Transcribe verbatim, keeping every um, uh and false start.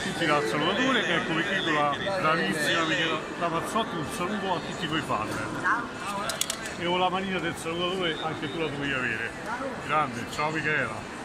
tutti dal salutatore e come chiedo la bravissima Michela Mazzotti, un saluto a tutti i tuoi fan. E con la manina del salutatore anche tu la devi avere. Grande, ciao Michela!